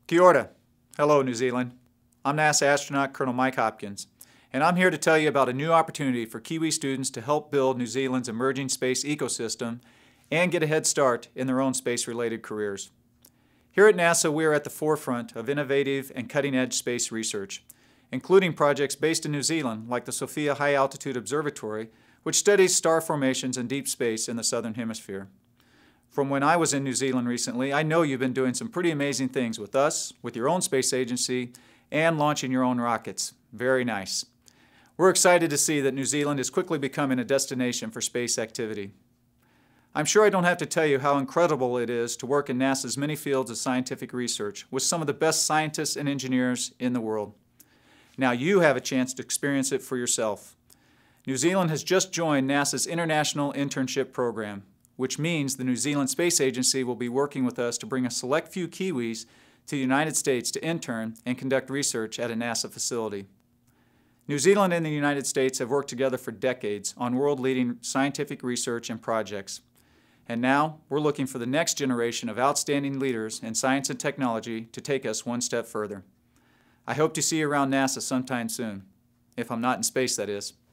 Kia ora. Hello, New Zealand. I'm NASA astronaut Colonel Mike Hopkins, and I'm here to tell you about a new opportunity for Kiwi students to help build New Zealand's emerging space ecosystem and get a head start in their own space-related careers. Here at NASA, we are at the forefront of innovative and cutting-edge space research, including projects based in New Zealand like the Sophia High Altitude Observatory, which studies star formations in deep space in the southern hemisphere. From when I was in New Zealand recently, I know you've been doing some pretty amazing things with us, with your own space agency, and launching your own rockets. Very nice. We're excited to see that New Zealand is quickly becoming a destination for space activity. I'm sure I don't have to tell you how incredible it is to work in NASA's many fields of scientific research with some of the best scientists and engineers in the world. Now you have a chance to experience it for yourself. New Zealand has just joined NASA's International Internship Program, which means the New Zealand Space Agency will be working with us to bring a select few Kiwis to the United States to intern and conduct research at a NASA facility. New Zealand and the United States have worked together for decades on world-leading scientific research and projects. And now we're looking for the next generation of outstanding leaders in science and technology to take us one step further. I hope to see you around NASA sometime soon, if I'm not in space, that is.